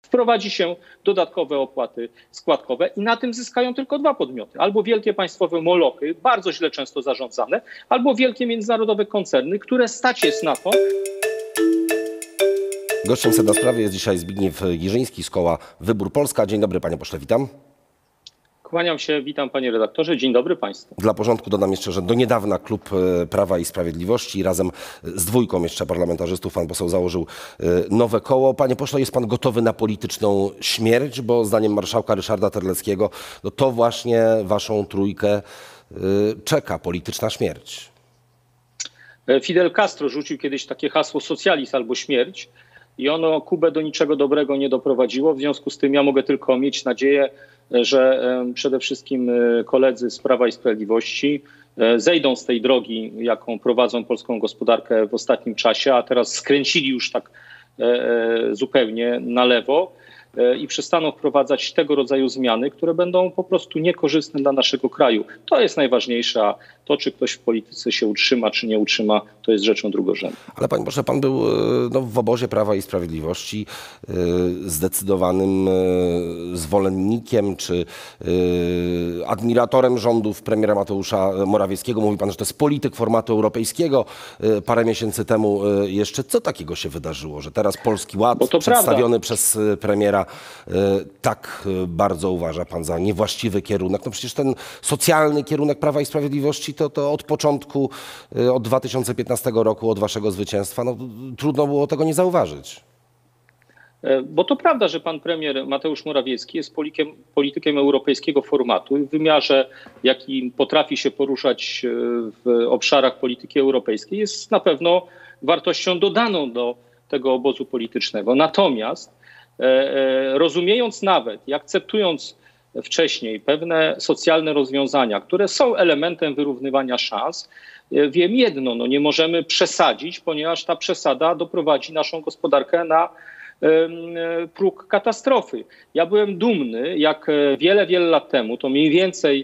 Wprowadzi się dodatkowe opłaty składkowe i na tym zyskają tylko dwa podmioty. Albo wielkie państwowe molochy, bardzo źle często zarządzane, albo wielkie międzynarodowe koncerny, które stać jest na to. Gościem Sedna Sprawy jest dzisiaj Zbigniew Girzyński z koła Wybór Polska. Dzień dobry, panie pośle, witam. Kłaniam się, witam panie redaktorze, dzień dobry państwu. Dla porządku dodam jeszcze, że do niedawna klub Prawa i Sprawiedliwości razem z dwójką jeszcze parlamentarzystów pan poseł założył nowe koło. Panie pośle, jest pan gotowy na polityczną śmierć, bo zdaniem marszałka Ryszarda Terleckiego to właśnie waszą trójkę czeka polityczna śmierć. Fidel Castro rzucił kiedyś takie hasło socjalizm albo śmierć i ono Kubę do niczego dobrego nie doprowadziło. W związku z tym ja mogę tylko mieć nadzieję, że przede wszystkim koledzy z Prawa i Sprawiedliwości zejdą z tej drogi, jaką prowadzą polską gospodarkę w ostatnim czasie, a teraz skręcili już tak zupełnie na lewo i przestaną wprowadzać tego rodzaju zmiany, które będą po prostu niekorzystne dla naszego kraju. To jest najważniejsze, a to, czy ktoś w polityce się utrzyma, czy nie utrzyma, to jest rzeczą drugorzędną. Ale panie pośle, pan był w obozie Prawa i Sprawiedliwości zdecydowanym zwolennikiem czy admiratorem rządów premiera Mateusza Morawieckiego. Mówi pan, że to jest polityk formatu europejskiego. Parę miesięcy temu jeszcze co takiego się wydarzyło, że teraz Polski Ład przedstawiony przez premiera tak bardzo uważa pan za niewłaściwy kierunek? No przecież ten socjalny kierunek Prawa i Sprawiedliwości to od początku, od 2015 roku, od waszego zwycięstwa, trudno było tego nie zauważyć. Bo to prawda, że pan premier Mateusz Morawiecki jest politykiem europejskiego formatu i w wymiarze, jaki potrafi się poruszać w obszarach polityki europejskiej, jest na pewno wartością dodaną do tego obozu politycznego. Natomiast rozumiejąc nawet i akceptując wcześniej pewne socjalne rozwiązania, które są elementem wyrównywania szans, wiem jedno, nie możemy przesadzić, ponieważ ta przesada doprowadzi naszą gospodarkę na próg katastrofy. Ja byłem dumny, jak wiele lat temu, to mniej więcej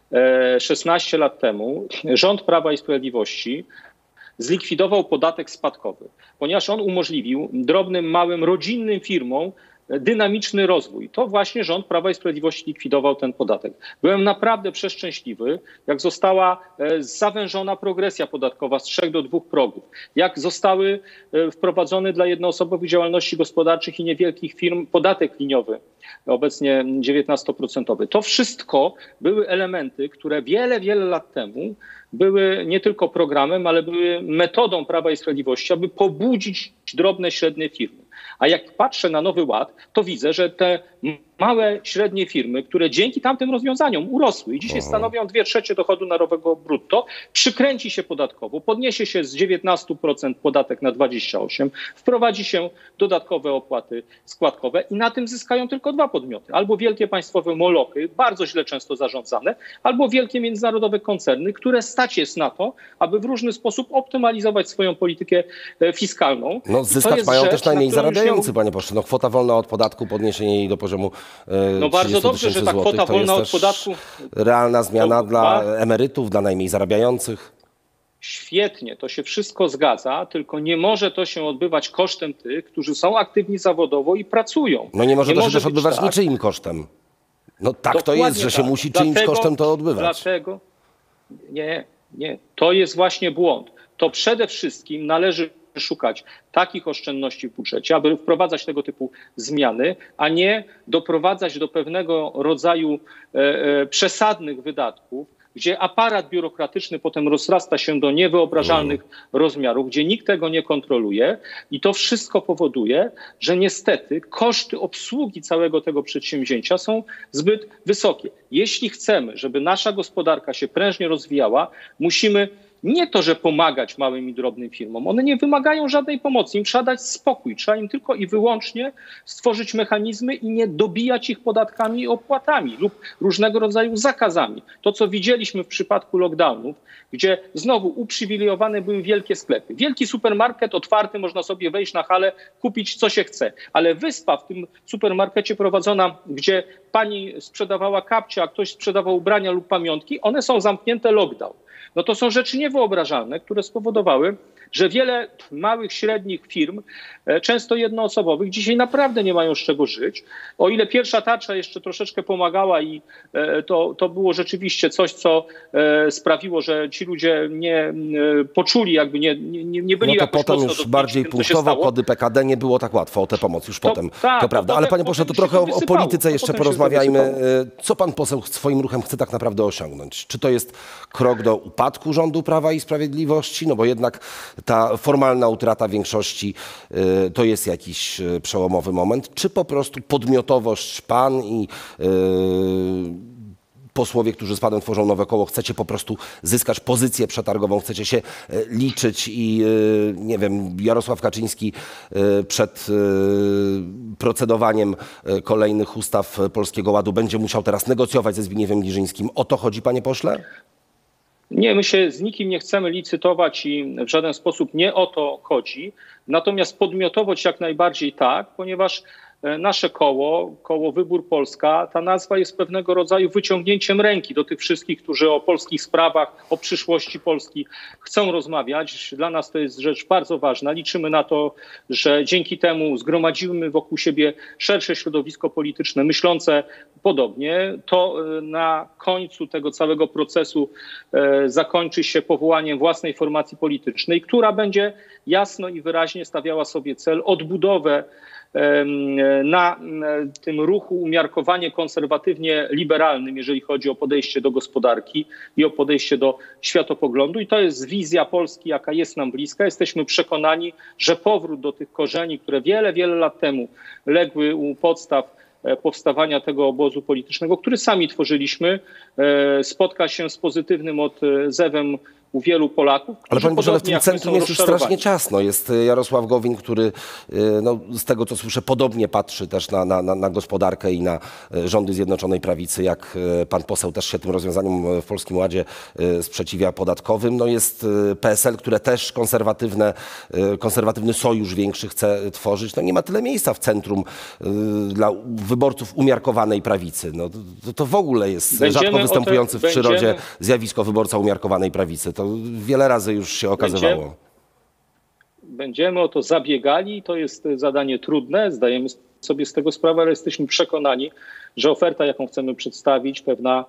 16 lat temu, rząd Prawa i Sprawiedliwości zlikwidował podatek spadkowy, ponieważ on umożliwił drobnym, małym, rodzinnym firmom dynamiczny rozwój. To właśnie rząd Prawa i Sprawiedliwości likwidował ten podatek. Byłem naprawdę przeszczęśliwy, jak została zawężona progresja podatkowa z 3 do 2 progów, jak zostały wprowadzone dla jednoosobowych działalności gospodarczych i niewielkich firm podatek liniowy, obecnie 19%. To wszystko były elementy, które wiele lat temu były nie tylko programem, ale były metodą Prawa i Sprawiedliwości, aby pobudzić drobne, średnie firmy. A jak patrzę na Nowy Ład, to widzę, że te małe, średnie firmy, które dzięki tamtym rozwiązaniom urosły i dzisiaj stanowią 2/3 dochodu narodowego brutto, przykręci się podatkowo, podniesie się z 19% podatek na 28%, wprowadzi się dodatkowe opłaty składkowe i na tym zyskają tylko dwa podmioty. Albo wielkie państwowe molochy, bardzo źle często zarządzane, albo wielkie międzynarodowe koncerny, które stać jest na to, aby w różny sposób optymalizować swoją politykę fiskalną. Zyskać mają też najmniej zarabiający, panie pośle. Kwota wolna od podatku, podniesienie jej do poziomu bardzo dobrze, że ta kwota wolna od podatku. Realna zmiana dla emerytów, dla najmniej zarabiających. Świetnie, to się wszystko zgadza, tylko nie może to się odbywać kosztem tych, którzy są aktywni zawodowo i pracują. Nie może to się też odbywać niczyim kosztem. Tak to jest, że się musi czyimś kosztem to odbywać. Dlatego nie, to jest właśnie błąd. To przede wszystkim należy szukać takich oszczędności w budżecie, aby wprowadzać tego typu zmiany, a nie doprowadzać do pewnego rodzaju przesadnych wydatków, gdzie aparat biurokratyczny potem rozrasta się do niewyobrażalnych rozmiarów, gdzie nikt tego nie kontroluje i to wszystko powoduje, że niestety koszty obsługi całego tego przedsięwzięcia są zbyt wysokie. Jeśli chcemy, żeby nasza gospodarka się prężnie rozwijała, musimy nie to, że pomagać małym i drobnym firmom. One nie wymagają żadnej pomocy. Im trzeba dać spokój. Trzeba im tylko i wyłącznie stworzyć mechanizmy i nie dobijać ich podatkami i opłatami lub różnego rodzaju zakazami. To, co widzieliśmy w przypadku lockdownów, gdzie znowu uprzywilejowane były wielkie sklepy. Wielki supermarket otwarty, można sobie wejść na halę, kupić co się chce. Ale wyspa w tym supermarkecie prowadzona, gdzie pani sprzedawała kapcie, a ktoś sprzedawał ubrania lub pamiątki, one są zamknięte lockdown. No to są rzeczy niewyobrażalne, które spowodowały, że wiele małych, średnich firm, często jednoosobowych, dzisiaj naprawdę nie mają z czego żyć. O ile pierwsza tarcza jeszcze troszeczkę pomagała i to było rzeczywiście coś, co sprawiło, że ci ludzie nie poczuli, jakby nie byli no to jakoś potem mocno już bardziej tym, co się punktowo, stało. kody PKD nie było tak łatwo o tę pomoc już potem. Tak, to prawda. Ale panie pośle, to trochę o polityce jeszcze porozmawiajmy. Co pan poseł swoim ruchem chce tak naprawdę osiągnąć? Czy to jest krok do upadku rządu Prawa i Sprawiedliwości? No bo jednak ta formalna utrata większości to jest jakiś przełomowy moment. Czy po prostu podmiotowość pan i posłowie, którzy z panem tworzą nowe koło, chcecie po prostu zyskać pozycję przetargową, chcecie się liczyć i nie wiem, Jarosław Kaczyński przed procedowaniem kolejnych ustaw Polskiego Ładu będzie musiał teraz negocjować ze Zbigniewem Girzyńskim. O to chodzi, panie pośle? Nie, my się z nikim nie chcemy licytować i w żaden sposób nie o to chodzi. Natomiast podmiotowość jak najbardziej tak, ponieważ nasze koło Wybór Polska, ta nazwa jest pewnego rodzaju wyciągnięciem ręki do tych wszystkich, którzy o polskich sprawach, o przyszłości Polski chcą rozmawiać. Dla nas to jest rzecz bardzo ważna. Liczymy na to, że dzięki temu zgromadzimy wokół siebie szersze środowisko polityczne myślące podobnie. To na końcu tego całego procesu zakończy się powołaniem własnej formacji politycznej, która będzie jasno i wyraźnie stawiała sobie cel odbudowę na tym ruchu umiarkowanie konserwatywnie liberalnym, jeżeli chodzi o podejście do gospodarki i o podejście do światopoglądu. I to jest wizja Polski, jaka jest nam bliska. Jesteśmy przekonani, że powrót do tych korzeni, które wiele, wiele lat temu legły u podstaw powstawania tego obozu politycznego, który sami tworzyliśmy, spotka się z pozytywnym odzewem u wielu Polaków. Ale panie Boże, w tym centrum jest już strasznie ciasno. Jest Jarosław Gowin, który no, z tego co słyszę podobnie patrzy też na gospodarkę i na rządy Zjednoczonej Prawicy, jak pan poseł też się tym rozwiązaniom w Polskim Ładzie sprzeciwia podatkowym. No jest PSL, które też konserwatywny sojusz większy chce tworzyć. No nie ma tyle miejsca w centrum dla wyborców umiarkowanej prawicy. No, to w ogóle jest rzadko występujący w przyrodzie zjawisko wyborca umiarkowanej prawicy. To wiele razy już się okazywało. Będziemy o to zabiegali. To jest zadanie trudne. Zdajemy sobie z tego sprawę, ale jesteśmy przekonani, że oferta, jaką chcemy przedstawić,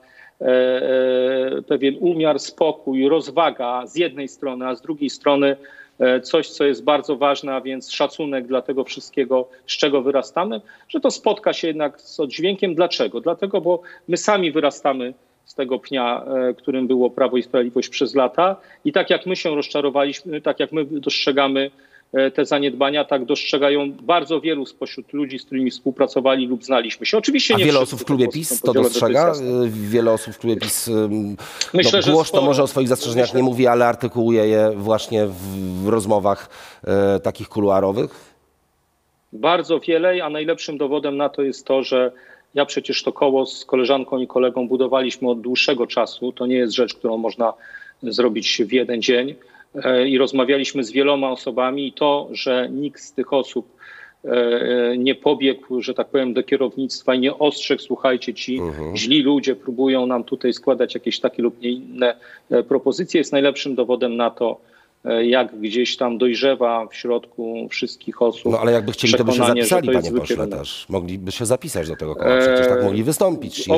pewien umiar, spokój, rozwaga z jednej strony, a z drugiej strony coś, co jest bardzo ważne, a więc szacunek dla tego wszystkiego, z czego wyrastamy, że to spotka się jednak z oddźwiękiem. Dlaczego? Dlatego, bo my sami wyrastamy z tego pnia, którym było Prawo i Sprawiedliwość przez lata. I tak jak my się rozczarowaliśmy, tak jak my dostrzegamy te zaniedbania, tak dostrzegają bardzo wielu spośród ludzi, z którymi współpracowali lub znaliśmy się. Oczywiście nie wiele osób w klubie PiS to dostrzega? Wiele osób w klubie PiS myślę, że głośno może o swoich zastrzeżeniach nie mówi, ale artykułuje je właśnie w rozmowach takich kuluarowych? Bardzo wiele, a najlepszym dowodem na to jest to, że ja przecież to koło z koleżanką i kolegą budowaliśmy od dłuższego czasu. To nie jest rzecz, którą można zrobić w jeden dzień. I rozmawialiśmy z wieloma osobami i to, że nikt z tych osób nie pobiegł, że tak powiem, do kierownictwa i nie ostrzegł, słuchajcie, ci źli ludzie próbują nam tutaj składać jakieś takie lub nie inne propozycje, jest najlepszym dowodem na to, jak gdzieś tam dojrzewa w środku wszystkich osób. No ale jakby chcieli, to by się zapisali, panie pośle, też. Mogliby się zapisać do tego koła, przecież tak mogli wystąpić.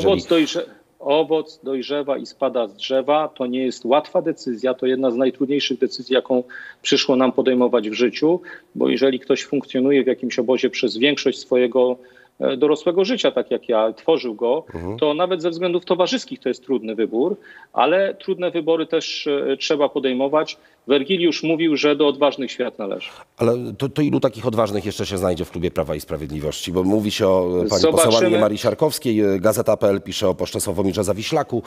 Owoc dojrzewa i spada z drzewa. To nie jest łatwa decyzja. To jedna z najtrudniejszych decyzji, jaką przyszło nam podejmować w życiu, bo jeżeli ktoś funkcjonuje w jakimś obozie przez większość swojego dorosłego życia, tak jak ja, tworzył go, to nawet ze względów towarzyskich to jest trudny wybór, ale trudne wybory też trzeba podejmować. Wergiliusz mówił, że do odważnych świat należy. Ale to ilu takich odważnych jeszcze się znajdzie w klubie Prawa i Sprawiedliwości? Bo mówi się o pani poseł Annie Marii Siarkowskiej, Gazeta.pl pisze o poczcie Sławomirze Zawiślaku.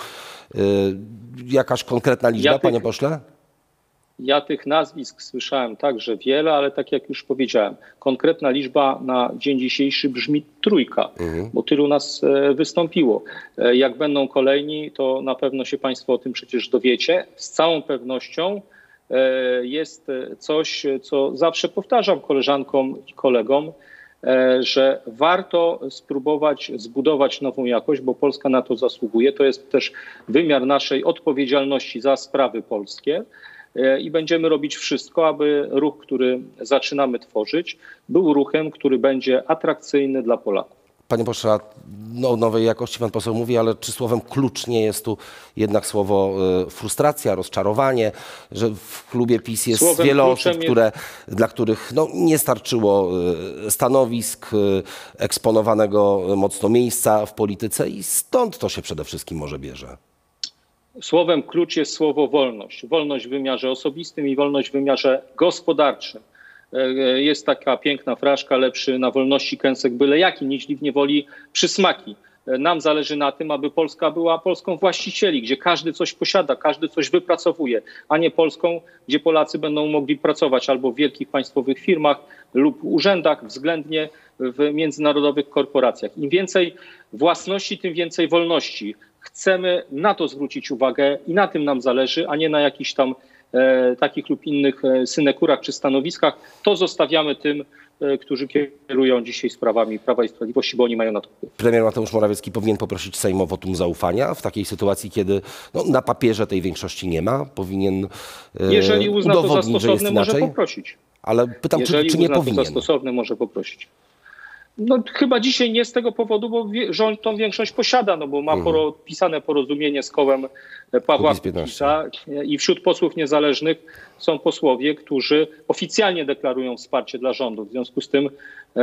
Jakaś konkretna liczba, panie pośle? Ja tych nazwisk słyszałem także wiele, ale tak jak już powiedziałem, konkretna liczba na dzień dzisiejszy brzmi 3, bo tylu nas wystąpiło. Jak będą kolejni, to na pewno się państwo o tym przecież dowiecie. Z całą pewnością jest coś, co zawsze powtarzam koleżankom i kolegom, że warto spróbować zbudować nową jakość, bo Polska na to zasługuje. To jest też wymiar naszej odpowiedzialności za sprawy polskie. i będziemy robić wszystko, aby ruch, który zaczynamy tworzyć, był ruchem, który będzie atrakcyjny dla Polaków. Panie pośle, o nowej jakości pan poseł mówi, ale czy słowem klucz nie jest tu jednak słowo frustracja, rozczarowanie, że w klubie PiS jest słowem wiele osób, dla których nie starczyło stanowisk, eksponowanego mocno miejsca w polityce i stąd to się przede wszystkim może bierze? Słowem klucz jest słowo wolność. Wolność w wymiarze osobistym i wolność w wymiarze gospodarczym. Jest taka piękna fraszka: lepszy na wolności kęsek byle jaki, niźli w niewoli przysmaki. Nam zależy na tym, aby Polska była Polską właścicieli, gdzie każdy coś posiada, każdy coś wypracowuje, a nie Polską, gdzie Polacy będą mogli pracować albo w wielkich państwowych firmach lub urzędach, względnie w międzynarodowych korporacjach. Im więcej własności, tym więcej wolności. Chcemy na to zwrócić uwagę i na tym nam zależy, a nie na jakichś tam takich lub innych synekurach czy stanowiskach. To zostawiamy tym, którzy kierują dzisiaj sprawami Prawa i Sprawiedliwości, bo oni mają na to wpływ. Premier Mateusz Morawiecki powinien poprosić Sejm o wotum zaufania w takiej sytuacji, kiedy na papierze tej większości nie ma. Powinien jeżeli uzna to za stosowne, może inaczej. Poprosić. Ale pytam, czy nie powinien? Jeżeli uzna to za stosowne, może poprosić. Chyba dzisiaj nie z tego powodu, bo rząd tą większość posiada, bo ma podpisane porozumienie z kołem Pawła Kukiza i wśród posłów niezależnych są posłowie, którzy oficjalnie deklarują wsparcie dla rządu. W związku z tym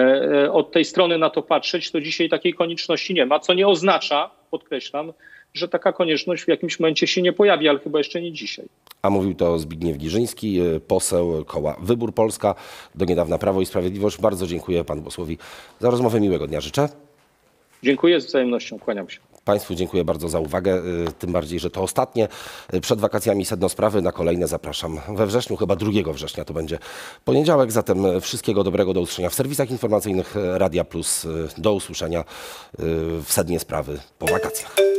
od tej strony na to patrzeć, to dzisiaj takiej konieczności nie ma, co nie oznacza, podkreślam, że taka konieczność w jakimś momencie się nie pojawi, ale chyba jeszcze nie dzisiaj. A mówił to Zbigniew Girzyński, poseł koła Wybór Polska, do niedawna Prawo i Sprawiedliwość. Bardzo dziękuję panu posłowi za rozmowę. Miłego dnia życzę. Dziękuję, z wzajemnością, kłaniam się. Państwu dziękuję bardzo za uwagę, tym bardziej, że to ostatnie. Przed wakacjami sedno sprawy, na kolejne zapraszam we wrześniu, chyba 2 września to będzie poniedziałek. Zatem wszystkiego dobrego, do usłyszenia w serwisach informacyjnych Radia Plus. Do usłyszenia w sednie sprawy po wakacjach.